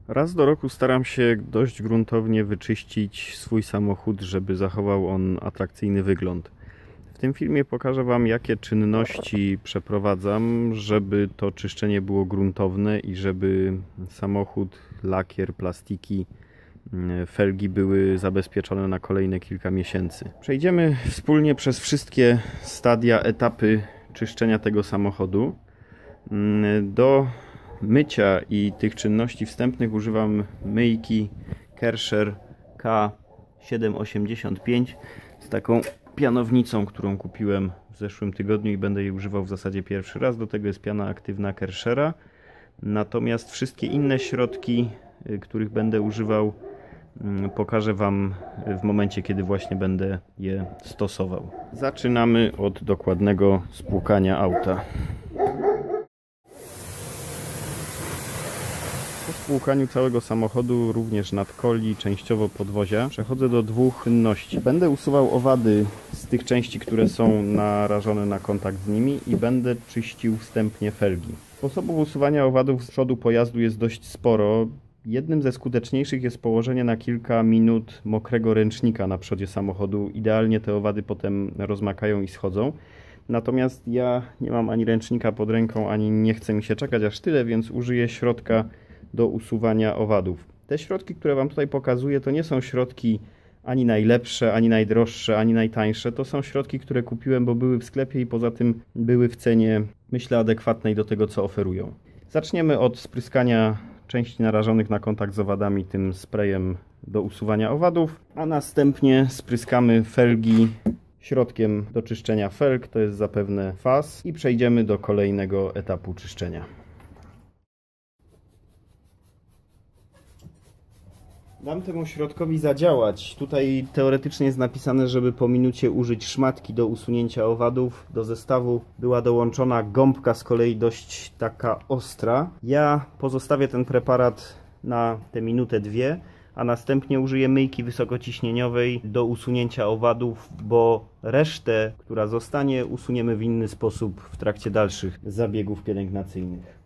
Raz do roku staram się dość gruntownie wyczyścić swój samochód, żeby zachował on atrakcyjny wygląd. W tym filmie pokażę Wam, jakie czynności przeprowadzam, żeby to czyszczenie było gruntowne i żeby samochód, lakier, plastiki, felgi były zabezpieczone na kolejne kilka miesięcy. Przejdziemy wspólnie przez wszystkie stadia, etapy czyszczenia tego samochodu. Do mycia i tych czynności wstępnych używam myjki Karcher K785 z taką pianownicą, którą kupiłem w zeszłym tygodniu i będę jej używał w zasadzie pierwszy raz. Do tego jest piana aktywna Karchera. Natomiast wszystkie inne środki, których będę używał, pokażę Wam w momencie, kiedy właśnie będę je stosował. Zaczynamy od dokładnego spłukania auta. Po spłukaniu całego samochodu, również nadkoli, częściowo podwozia, przechodzę do dwóch czynności. Będę usuwał owady z tych części, które są narażone na kontakt z nimi i będę czyścił wstępnie felgi. Sposobów usuwania owadów z przodu pojazdu jest dość sporo. Jednym ze skuteczniejszych jest położenie na kilka minut mokrego ręcznika na przodzie samochodu. Idealnie te owady potem rozmakają i schodzą. Natomiast ja nie mam ani ręcznika pod ręką, ani nie chce mi się czekać aż tyle, więc użyję środka do usuwania owadów. Te środki, które Wam tutaj pokazuję, to nie są środki ani najlepsze, ani najdroższe, ani najtańsze. To są środki, które kupiłem, bo były w sklepie i poza tym były w cenie, myślę, adekwatnej do tego, co oferują. Zaczniemy od spryskania części narażonych na kontakt z owadami tym sprayem do usuwania owadów, a następnie spryskamy felgi środkiem do czyszczenia felg, to jest zapewne FAS, i przejdziemy do kolejnego etapu czyszczenia. Dam temu środkowi zadziałać. Tutaj teoretycznie jest napisane, żeby po minucie użyć szmatki do usunięcia owadów. Do zestawu była dołączona gąbka, z kolei dość taka ostra. Ja pozostawię ten preparat na tę minutę, dwie, a następnie użyję myjki wysokociśnieniowej do usunięcia owadów, bo resztę, która zostanie, usuniemy w inny sposób w trakcie dalszych zabiegów pielęgnacyjnych.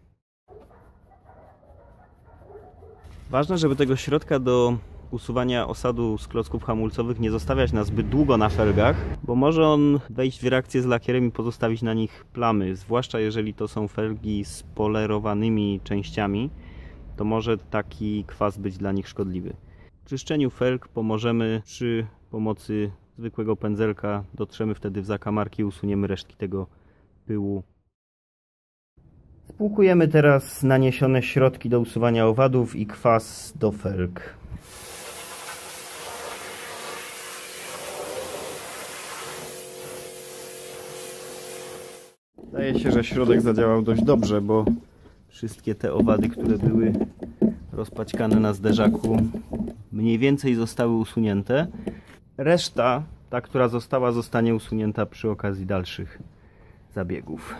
Ważne, żeby tego środka do usuwania osadu z klocków hamulcowych nie zostawiać na zbyt długo na felgach, bo może on wejść w reakcję z lakierem i pozostawić na nich plamy, zwłaszcza jeżeli to są felgi z polerowanymi częściami, to może taki kwas być dla nich szkodliwy. W czyszczeniu felg pomożemy przy pomocy zwykłego pędzelka, dotrzemy wtedy w zakamarki i usuniemy resztki tego pyłu. Spłukujemy teraz naniesione środki do usuwania owadów i kwas do felg. Wydaje się, że środek zadziałał dość dobrze, bo wszystkie te owady, które były rozpaćkane na zderzaku, mniej więcej zostały usunięte. Reszta, ta, która została, zostanie usunięta przy okazji dalszych zabiegów.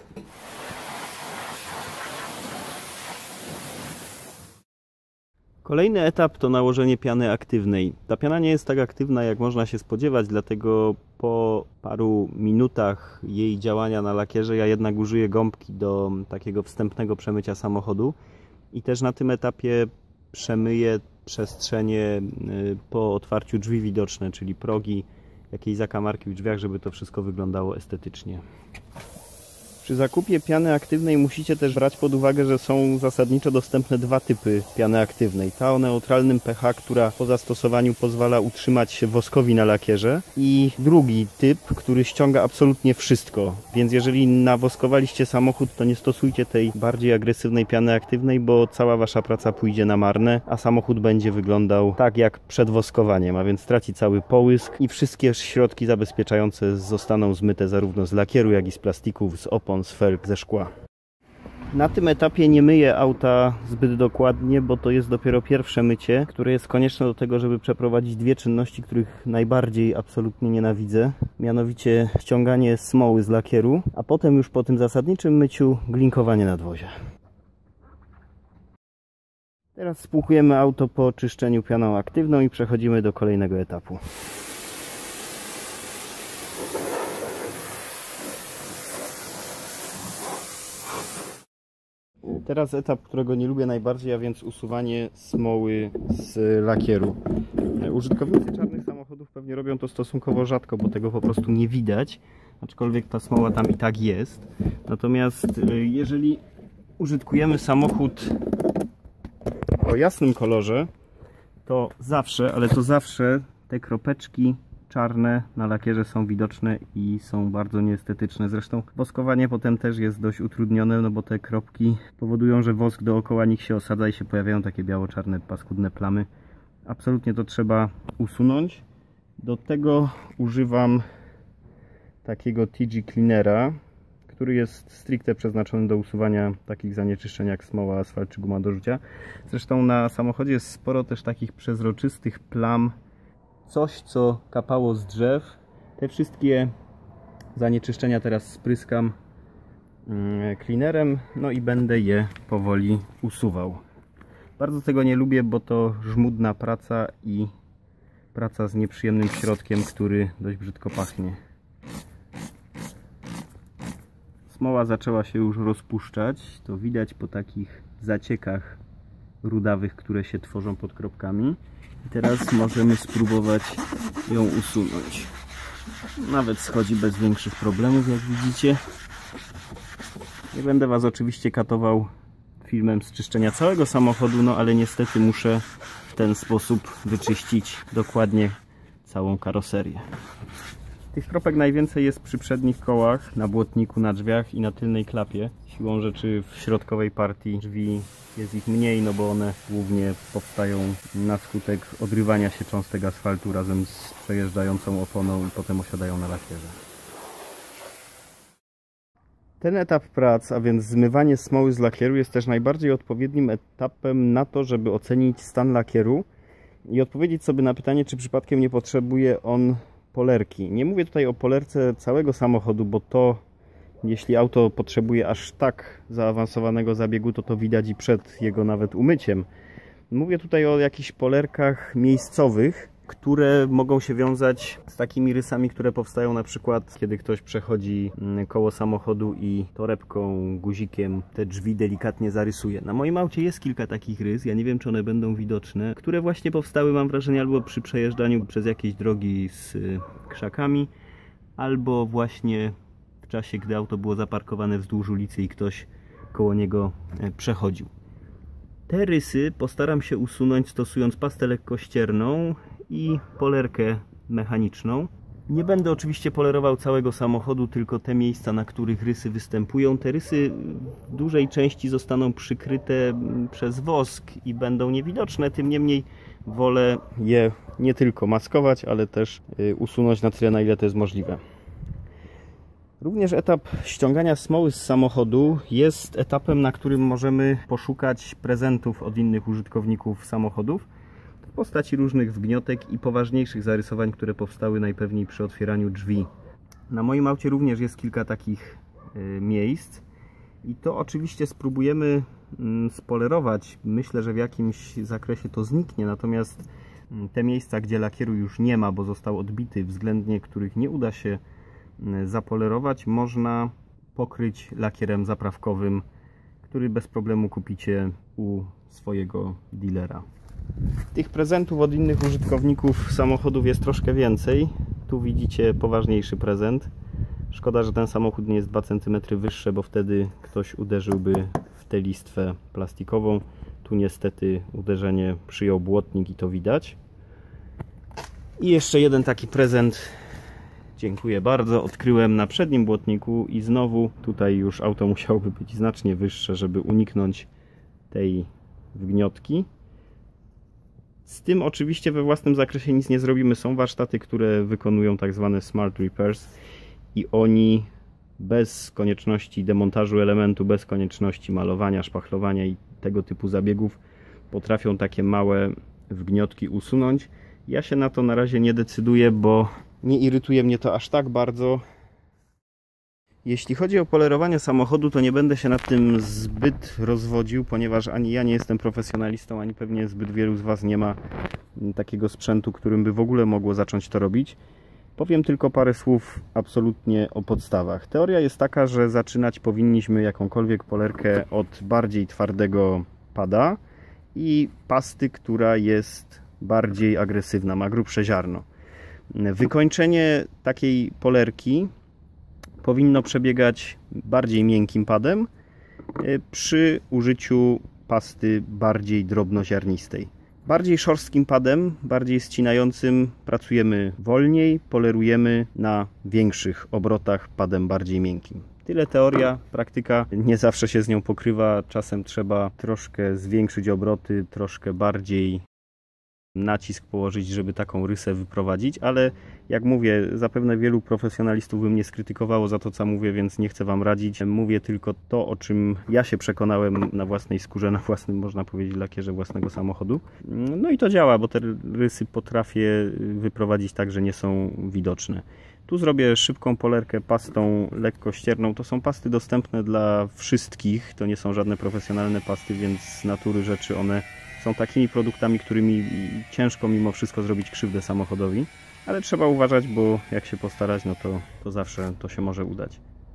Kolejny etap to nałożenie piany aktywnej. Ta piana nie jest tak aktywna, jak można się spodziewać, dlatego po paru minutach jej działania na lakierze ja jednak użyję gąbki do takiego wstępnego przemycia samochodu i też na tym etapie przemyję przestrzenie po otwarciu drzwi widoczne, czyli progi, jakieś zakamarki w drzwiach, żeby to wszystko wyglądało estetycznie. Przy zakupie piany aktywnej musicie też brać pod uwagę, że są zasadniczo dostępne dwa typy piany aktywnej. Ta o neutralnym pH, która po zastosowaniu pozwala utrzymać się woskowi na lakierze, i drugi typ, który ściąga absolutnie wszystko. Więc jeżeli nawoskowaliście samochód, to nie stosujcie tej bardziej agresywnej piany aktywnej, bo cała wasza praca pójdzie na marne, a samochód będzie wyglądał tak jak przed woskowaniem, a więc traci cały połysk i wszystkie środki zabezpieczające zostaną zmyte zarówno z lakieru, jak i z plastików, z opon, z felg, ze szkła. Na tym etapie nie myję auta zbyt dokładnie, bo to jest dopiero pierwsze mycie, które jest konieczne do tego, żeby przeprowadzić dwie czynności, których najbardziej absolutnie nienawidzę. Mianowicie ściąganie smoły z lakieru, a potem już po tym zasadniczym myciu glinkowanie nadwozia. Teraz spłukujemy auto po czyszczeniu pianą aktywną i przechodzimy do kolejnego etapu. Teraz etap, którego nie lubię najbardziej, a więc usuwanie smoły z lakieru. Użytkownicy czarnych samochodów pewnie robią to stosunkowo rzadko, bo tego po prostu nie widać, aczkolwiek ta smoła tam i tak jest. Natomiast jeżeli użytkujemy samochód o jasnym kolorze, to zawsze, ale to zawsze te kropeczki czarne na lakierze są widoczne i są bardzo nieestetyczne. Zresztą woskowanie potem też jest dość utrudnione, no bo te kropki powodują, że wosk dookoła nich się osadza i się pojawiają takie biało-czarne, paskudne plamy. Absolutnie to trzeba usunąć. Do tego używam takiego TG Cleanera, który jest stricte przeznaczony do usuwania takich zanieczyszczeń jak smoła, asfalt czy guma do rzucia. Zresztą na samochodzie jest sporo też takich przezroczystych plam, coś co kapało z drzew. Te wszystkie zanieczyszczenia teraz spryskam cleanerem, no i będę je powoli usuwał. Bardzo tego nie lubię, bo to żmudna praca i praca z nieprzyjemnym środkiem, który dość brzydko pachnie. Smoła zaczęła się już rozpuszczać, to widać po takich zaciekach rudawych, które się tworzą pod kropkami. I teraz możemy spróbować ją usunąć. Nawet schodzi bez większych problemów, jak widzicie. Nie będę Was oczywiście katował filmem z czyszczenia całego samochodu, no ale niestety muszę w ten sposób wyczyścić dokładnie całą karoserię. Tych kropek najwięcej jest przy przednich kołach, na błotniku, na drzwiach i na tylnej klapie. Siłą rzeczy w środkowej partii drzwi jest ich mniej, no bo one głównie powstają na skutek odrywania się cząstek asfaltu razem z przejeżdżającą oponą i potem osiadają na lakierze. Ten etap prac, a więc zmywanie smoły z lakieru, jest też najbardziej odpowiednim etapem na to, żeby ocenić stan lakieru i odpowiedzieć sobie na pytanie, czy przypadkiem nie potrzebuje on polerki. Nie mówię tutaj o polerce całego samochodu, bo to, jeśli auto potrzebuje aż tak zaawansowanego zabiegu, to widać i przed jego nawet umyciem. Mówię tutaj o jakichś polerkach miejscowych, które mogą się wiązać z takimi rysami, które powstają na przykład, kiedy ktoś przechodzi koło samochodu i torebką, guzikiem te drzwi delikatnie zarysuje. Na moim aucie jest kilka takich rys, ja nie wiem, czy one będą widoczne, które właśnie powstały, mam wrażenie, albo przy przejeżdżaniu przez jakieś drogi z krzakami, albo właśnie w czasie, gdy auto było zaparkowane wzdłuż ulicy i ktoś koło niego przechodził. Te rysy postaram się usunąć stosując pastę lekkościerną i polerkę mechaniczną. Nie będę oczywiście polerował całego samochodu, tylko te miejsca, na których rysy występują. Te rysy w dużej części zostaną przykryte przez wosk i będą niewidoczne, tym niemniej wolę je nie tylko maskować, ale też usunąć na tyle, na ile to jest możliwe. Również etap ściągania smoły z samochodu jest etapem, na którym możemy poszukać prezentów od innych użytkowników samochodów w postaci różnych wgniotek i poważniejszych zarysowań, które powstały najpewniej przy otwieraniu drzwi. Na moim aucie również jest kilka takich miejsc i to oczywiście spróbujemy spolerować. Myślę, że w jakimś zakresie to zniknie, natomiast te miejsca, gdzie lakieru już nie ma, bo został odbity, względnie których nie uda się zapolerować, można pokryć lakierem zaprawkowym, który bez problemu kupicie u swojego dealera. Tych prezentów od innych użytkowników samochodów jest troszkę więcej. Tu widzicie poważniejszy prezent. Szkoda, że ten samochód nie jest 2 cm wyższy, bo wtedy ktoś uderzyłby w tę listwę plastikową. Tu niestety uderzenie przyjął błotnik i to widać. I jeszcze jeden taki prezent. Dziękuję bardzo. Odkryłem na przednim błotniku i znowu tutaj już auto musiałoby być znacznie wyższe, żeby uniknąć tej wgniotki. Z tym oczywiście we własnym zakresie nic nie zrobimy. Są warsztaty, które wykonują tak zwane smart repairs i oni bez konieczności demontażu elementu, bez konieczności malowania, szpachlowania i tego typu zabiegów potrafią takie małe wgniotki usunąć. Ja się na to na razie nie decyduję, bo nie irytuje mnie to aż tak bardzo. Jeśli chodzi o polerowanie samochodu, to nie będę się nad tym zbyt rozwodził, ponieważ ani ja nie jestem profesjonalistą, ani pewnie zbyt wielu z Was nie ma takiego sprzętu, którym by w ogóle mogło zacząć to robić. Powiem tylko parę słów absolutnie o podstawach. Teoria jest taka, że zaczynać powinniśmy jakąkolwiek polerkę od bardziej twardego pada i pasty, która jest bardziej agresywna, ma grubsze ziarno. Wykończenie takiej polerki powinno przebiegać bardziej miękkim padem przy użyciu pasty bardziej drobnoziarnistej. Bardziej szorstkim padem, bardziej ścinającym pracujemy wolniej, polerujemy na większych obrotach padem bardziej miękkim. Tyle teoria, praktyka nie zawsze się z nią pokrywa, czasem trzeba troszkę zwiększyć obroty, troszkę bardziej nacisk położyć, żeby taką rysę wyprowadzić, ale jak mówię, zapewne wielu profesjonalistów by mnie skrytykowało za to, co mówię, więc nie chcę Wam radzić. Mówię tylko to, o czym ja się przekonałem na własnej skórze, na własnym, można powiedzieć, lakierze własnego samochodu. No i to działa, bo te rysy potrafię wyprowadzić tak, że nie są widoczne. Tu zrobię szybką polerkę pastą lekko ścierną. To są pasty dostępne dla wszystkich, to nie są żadne profesjonalne pasty, więc z natury rzeczy one są takimi produktami, którymi ciężko mimo wszystko zrobić krzywdę samochodowi, ale trzeba uważać, bo jak się postarać, no to zawsze to się może udać.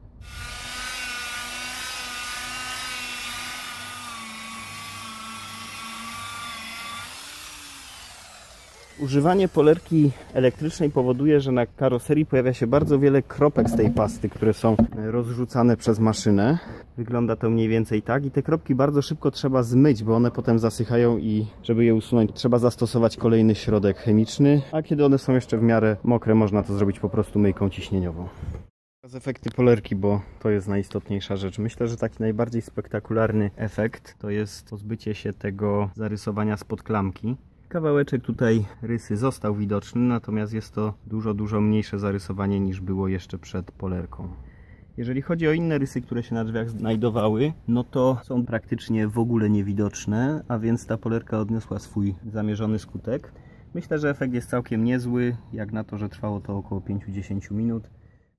Używanie polerki elektrycznej powoduje, że na karoserii pojawia się bardzo wiele kropek z tej pasty, które są rozrzucane przez maszynę. Wygląda to mniej więcej tak i te kropki bardzo szybko trzeba zmyć, bo one potem zasychają i żeby je usunąć, trzeba zastosować kolejny środek chemiczny, a kiedy one są jeszcze w miarę mokre, można to zrobić po prostu myjką ciśnieniową. Teraz efekty polerki, bo to jest najistotniejsza rzecz. Myślę, że taki najbardziej spektakularny efekt to jest pozbycie się tego zarysowania spod klamki. Kawałeczek tutaj rysy został widoczny, natomiast jest to dużo mniejsze zarysowanie niż było jeszcze przed polerką. Jeżeli chodzi o inne rysy, które się na drzwiach znajdowały, no to są praktycznie w ogóle niewidoczne, a więc ta polerka odniosła swój zamierzony skutek. Myślę, że efekt jest całkiem niezły, jak na to, że trwało to około 5-10 minut.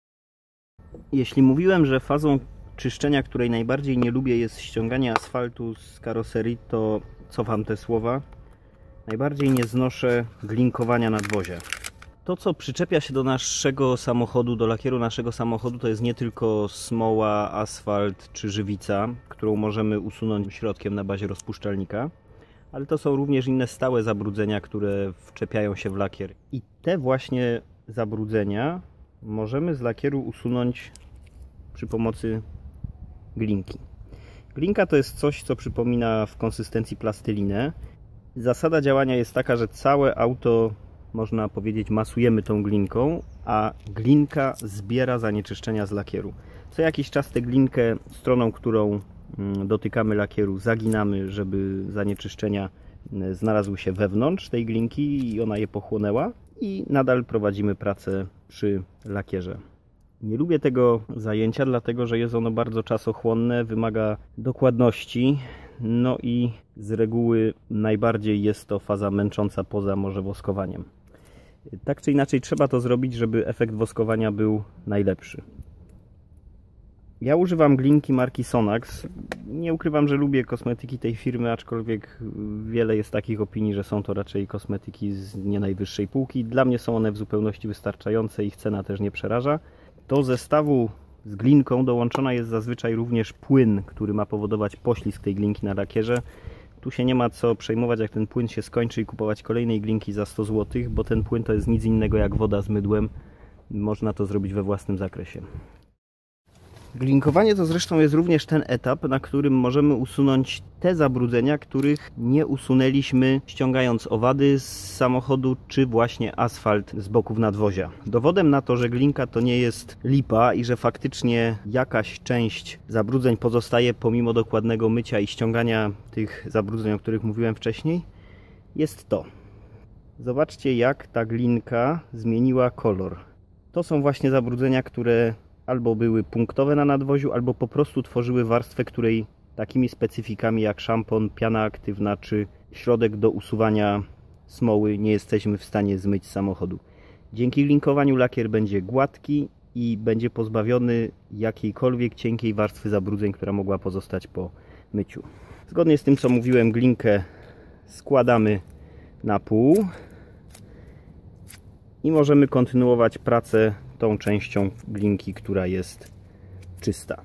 Jeśli mówiłem, że fazą czyszczenia, której najbardziej nie lubię, jest ściąganie asfaltu z karoserii, to cofam te słowa. Najbardziej nie znoszę glinkowania nadwozia. To, co przyczepia się do naszego samochodu, do lakieru naszego samochodu, to jest nie tylko smoła, asfalt czy żywica, którą możemy usunąć środkiem na bazie rozpuszczalnika, ale to są również inne stałe zabrudzenia, które wczepiają się w lakier. I te właśnie zabrudzenia możemy z lakieru usunąć przy pomocy glinki. Glinka to jest coś, co przypomina w konsystencji plastylinę. Zasada działania jest taka, że całe auto, można powiedzieć, masujemy tą glinką, a glinka zbiera zanieczyszczenia z lakieru. Co jakiś czas tę glinkę, stroną, którą dotykamy lakieru, zaginamy, żeby zanieczyszczenia znalazły się wewnątrz tej glinki i ona je pochłonęła, i nadal prowadzimy pracę przy lakierze. Nie lubię tego zajęcia, dlatego że jest ono bardzo czasochłonne, wymaga dokładności, no i z reguły najbardziej jest to faza męcząca poza może woskowaniem. Tak czy inaczej trzeba to zrobić, żeby efekt woskowania był najlepszy. Ja używam glinki marki Sonax. Nie ukrywam, że lubię kosmetyki tej firmy, aczkolwiek wiele jest takich opinii, że są to raczej kosmetyki z nie najwyższej półki. Dla mnie są one w zupełności wystarczające, ich cena też nie przeraża. Do zestawu z glinką dołączona jest zazwyczaj również płyn, który ma powodować poślizg tej glinki na lakierze. Tu się nie ma co przejmować, jak ten płyn się skończy, i kupować kolejnej glinki za 100 zł, bo ten płyn to jest nic innego jak woda z mydłem. Można to zrobić we własnym zakresie. Glinkowanie to zresztą jest również ten etap, na którym możemy usunąć te zabrudzenia, których nie usunęliśmy ściągając owady z samochodu, czy właśnie asfalt z boków nadwozia. Dowodem na to, że glinka to nie jest lipa i że faktycznie jakaś część zabrudzeń pozostaje pomimo dokładnego mycia i ściągania tych zabrudzeń, o których mówiłem wcześniej, jest to. Zobaczcie, jak ta glinka zmieniła kolor. To są właśnie zabrudzenia, które albo były punktowe na nadwoziu, albo po prostu tworzyły warstwę, której takimi specyfikami jak szampon, piana aktywna czy środek do usuwania smoły nie jesteśmy w stanie zmyć z samochodu. Dzięki glinkowaniu lakier będzie gładki i będzie pozbawiony jakiejkolwiek cienkiej warstwy zabrudzeń, która mogła pozostać po myciu. Zgodnie z tym, co mówiłem, glinkę składamy na pół i możemy kontynuować pracę tą częścią glinki, która jest czysta.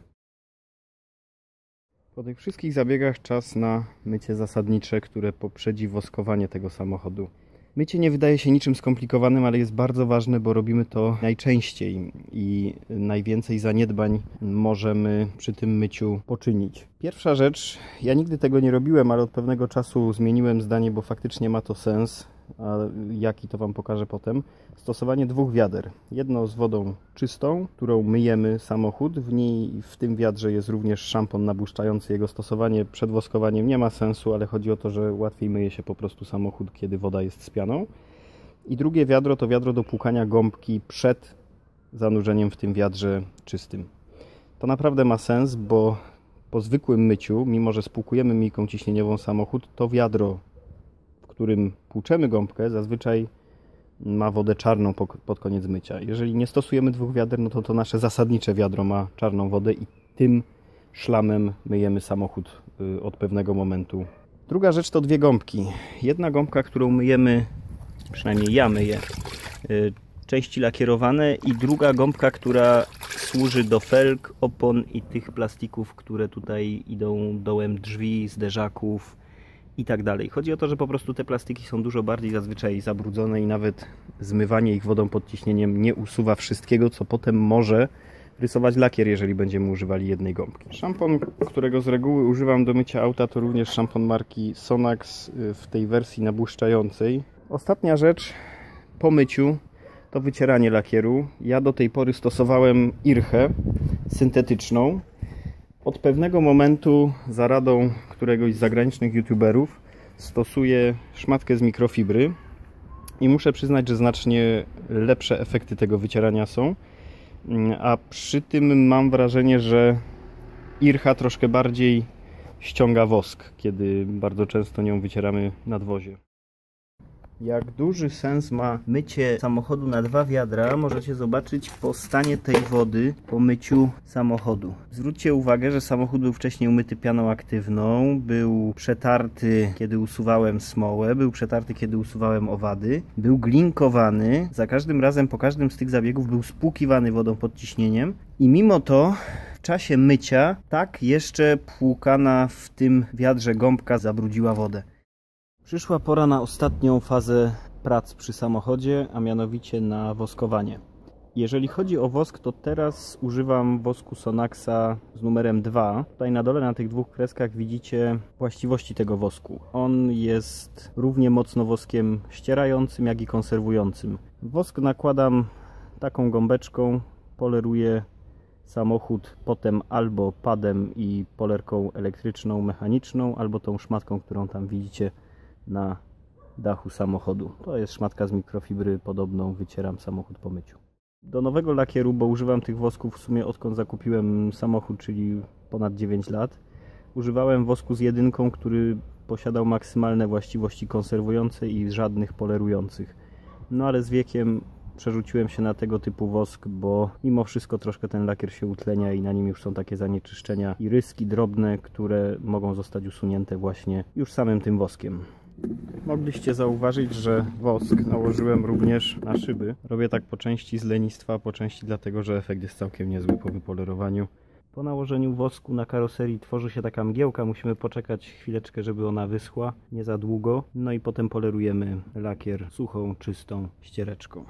Po tych wszystkich zabiegach czas na mycie zasadnicze, które poprzedzi woskowanie tego samochodu. Mycie nie wydaje się niczym skomplikowanym, ale jest bardzo ważne, bo robimy to najczęściej i najwięcej zaniedbań możemy przy tym myciu poczynić. Pierwsza rzecz, ja nigdy tego nie robiłem, ale od pewnego czasu zmieniłem zdanie, bo faktycznie ma to sens, a jaki to Wam pokażę potem. Stosowanie 2 wiader. Jedno z wodą czystą, którą myjemy samochód. W tym wiadrze jest również szampon nabłyszczający. Jego stosowanie przed woskowaniem nie ma sensu, ale chodzi o to, że łatwiej myje się po prostu samochód, kiedy woda jest z pianą. I drugie wiadro to wiadro do płukania gąbki przed zanurzeniem w tym wiadrze czystym. To naprawdę ma sens, bo po zwykłym myciu, mimo że spłukujemy myjką ciśnieniową samochód, to wiadro, w którym płuczemy gąbkę, zazwyczaj ma wodę czarną pod koniec mycia. Jeżeli nie stosujemy 2 wiader, no to nasze zasadnicze wiadro ma czarną wodę i tym szlamem myjemy samochód od pewnego momentu. Druga rzecz to 2 gąbki. Jedna gąbka, którą myjemy, przynajmniej ja myję, części lakierowane, i druga gąbka, która służy do felg, opon i tych plastików, które tutaj idą dołem drzwi, zderzaków i tak dalej. Chodzi o to, że po prostu te plastiki są dużo bardziej zazwyczaj zabrudzone i nawet zmywanie ich wodą pod ciśnieniem nie usuwa wszystkiego, co potem może rysować lakier, jeżeli będziemy używali jednej gąbki. Szampon, którego z reguły używam do mycia auta, to również szampon marki Sonax w tej wersji nabłyszczającej. Ostatnia rzecz po myciu to wycieranie lakieru. Ja do tej pory stosowałem irchę syntetyczną. Od pewnego momentu, za radą któregoś z zagranicznych youtuberów, stosuję szmatkę z mikrofibry i muszę przyznać, że znacznie lepsze efekty tego wycierania są, a przy tym mam wrażenie, że ircha troszkę bardziej ściąga wosk, kiedy bardzo często nią wycieramy nadwozie. Jak duży sens ma mycie samochodu na 2 wiadra, możecie zobaczyć po stanie tej wody po myciu samochodu. Zwróćcie uwagę, że samochód był wcześniej umyty pianą aktywną, był przetarty, kiedy usuwałem smołę, był przetarty, kiedy usuwałem owady, był glinkowany, za każdym razem po każdym z tych zabiegów był spłukiwany wodą pod ciśnieniem i mimo to w czasie mycia tak jeszcze płukana w tym wiadrze gąbka zabrudziła wodę. Przyszła pora na ostatnią fazę prac przy samochodzie, a mianowicie na woskowanie. Jeżeli chodzi o wosk, to teraz używam wosku Sonaxa z numerem 2. Tutaj na dole na tych 2 kreskach widzicie właściwości tego wosku. On jest równie mocno woskiem ścierającym, jak i konserwującym. Wosk nakładam taką gąbeczką, poleruję samochód potem albo padem i polerką elektryczną, mechaniczną, albo tą szmatką, którą tam widzicie na dachu samochodu. To jest szmatka z mikrofibry, podobną wycieram samochód po myciu. Do nowego lakieru, bo używam tych wosków w sumie odkąd zakupiłem samochód, czyli ponad 9 lat, używałem wosku z 1, który posiadał maksymalne właściwości konserwujące i żadnych polerujących. No ale z wiekiem przerzuciłem się na tego typu wosk, bo mimo wszystko troszkę ten lakier się utlenia i na nim już są takie zanieczyszczenia i ryski drobne, które mogą zostać usunięte właśnie już samym tym woskiem. Mogliście zauważyć, że wosk nałożyłem również na szyby. Robię tak po części z lenistwa, po części dlatego, że efekt jest całkiem niezły po wypolerowaniu. Po nałożeniu wosku na karoserii tworzy się taka mgiełka, musimy poczekać chwileczkę, żeby ona wyschła, nie za długo. No i potem polerujemy lakier suchą, czystą ściereczką.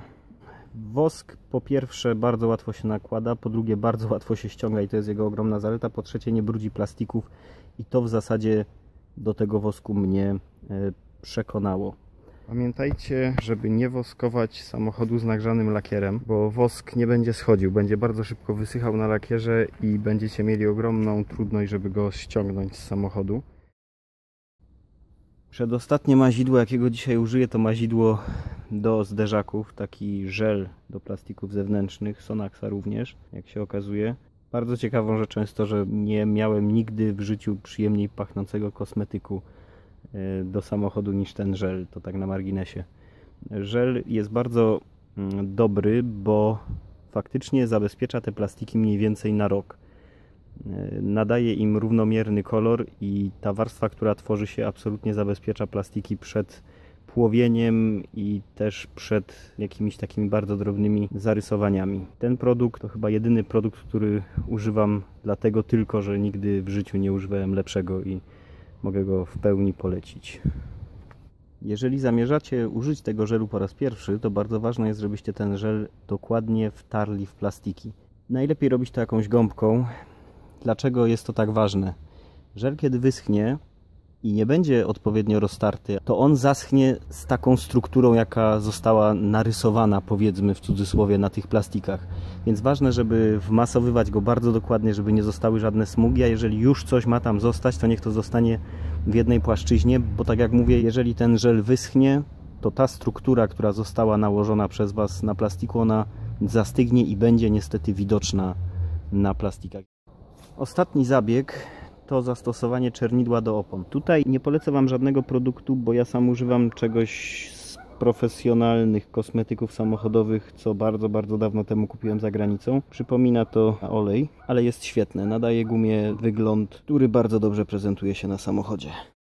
Wosk po pierwsze bardzo łatwo się nakłada, po drugie bardzo łatwo się ściąga i to jest jego ogromna zaleta, po trzecie nie brudzi plastików i to w zasadzie do tego wosku mnie przekonało. Pamiętajcie, żeby nie woskować samochodu z nagrzanym lakierem, bo wosk nie będzie schodził, będzie bardzo szybko wysychał na lakierze i będziecie mieli ogromną trudność, żeby go ściągnąć z samochodu. Przedostatnie mazidło, jakiego dzisiaj użyję, to mazidło do zderzaków, taki żel do plastików zewnętrznych, Sonaxa również, jak się okazuje. Bardzo ciekawą rzeczą jest to, że nie miałem nigdy w życiu przyjemniej pachnącego kosmetyku do samochodu niż ten żel, to tak na marginesie. Żel jest bardzo dobry, bo faktycznie zabezpiecza te plastiki mniej więcej na rok. Nadaje im równomierny kolor i ta warstwa, która tworzy się, absolutnie zabezpiecza plastiki przed płowieniem i też przed jakimiś takimi bardzo drobnymi zarysowaniami. Ten produkt to chyba jedyny produkt, który używam dlatego tylko, że nigdy w życiu nie używałem lepszego i mogę go w pełni polecić. Jeżeli zamierzacie użyć tego żelu po raz pierwszy, to bardzo ważne jest, żebyście ten żel dokładnie wtarli w plastiki. Najlepiej robić to jakąś gąbką. Dlaczego jest to tak ważne? Żel, kiedy wyschnie i nie będzie odpowiednio roztarty, to on zaschnie z taką strukturą, jaka została narysowana, powiedzmy w cudzysłowie, na tych plastikach. Więc ważne, żeby wmasowywać go bardzo dokładnie, żeby nie zostały żadne smugi, a jeżeli już coś ma tam zostać, to niech to zostanie w jednej płaszczyźnie, bo tak jak mówię, jeżeli ten żel wyschnie, to ta struktura, która została nałożona przez Was na plastiku, ona zastygnie i będzie niestety widoczna na plastikach. Ostatni zabieg to zastosowanie czernidła do opon. Tutaj nie polecę Wam żadnego produktu, bo ja sam używam czegoś z profesjonalnych kosmetyków samochodowych, co bardzo, bardzo dawno temu kupiłem za granicą. Przypomina to olej, ale jest świetne. Nadaje gumie wygląd, który bardzo dobrze prezentuje się na samochodzie.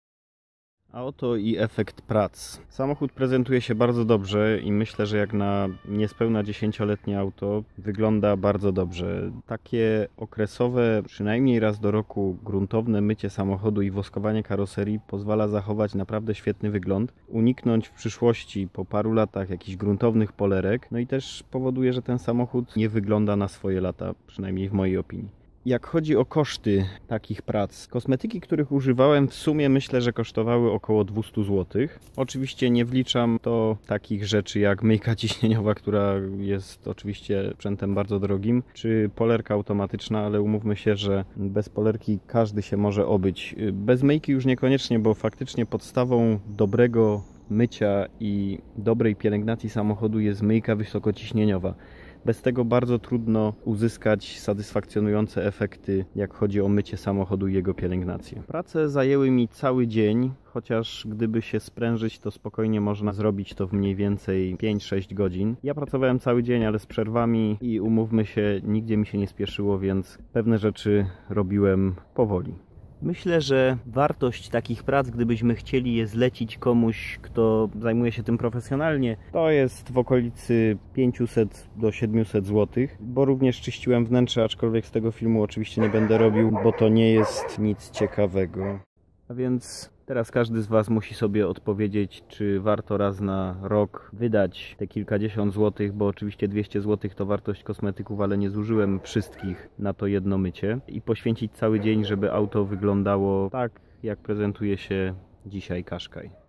A oto i efekt prac. Samochód prezentuje się bardzo dobrze i myślę, że jak na niespełna 10-letnie auto wygląda bardzo dobrze. Takie okresowe, przynajmniej raz do roku, gruntowne mycie samochodu i woskowanie karoserii pozwala zachować naprawdę świetny wygląd, uniknąć w przyszłości po paru latach jakichś gruntownych polerek, no i też powoduje, że ten samochód nie wygląda na swoje lata, przynajmniej w mojej opinii. Jak chodzi o koszty takich prac, kosmetyki, których używałem, w sumie myślę, że kosztowały około 200 zł. Oczywiście nie wliczam to takich rzeczy jak myjka ciśnieniowa, która jest oczywiście sprzętem bardzo drogim, czy polerka automatyczna, ale umówmy się, że bez polerki każdy się może obyć. Bez myjki już niekoniecznie, bo faktycznie podstawą dobrego mycia i dobrej pielęgnacji samochodu jest myjka wysokociśnieniowa. Bez tego bardzo trudno uzyskać satysfakcjonujące efekty, jak chodzi o mycie samochodu i jego pielęgnację. Prace zajęły mi cały dzień, chociaż gdyby się sprężyć, to spokojnie można zrobić to w mniej więcej 5-6 godzin. Ja pracowałem cały dzień, ale z przerwami i umówmy się, nigdzie mi się nie spieszyło, więc pewne rzeczy robiłem powoli. Myślę, że wartość takich prac, gdybyśmy chcieli je zlecić komuś, kto zajmuje się tym profesjonalnie, to jest w okolicy 500 do 700 zł, bo również czyściłem wnętrze, aczkolwiek z tego filmu oczywiście nie będę robił, bo to nie jest nic ciekawego. A więc teraz każdy z Was musi sobie odpowiedzieć, czy warto raz na rok wydać te kilkadziesiąt złotych, bo oczywiście 200 zł to wartość kosmetyków, ale nie zużyłem wszystkich na to jedno mycie i poświęcić cały dzień, żeby auto wyglądało tak, jak prezentuje się dzisiaj Qashqai.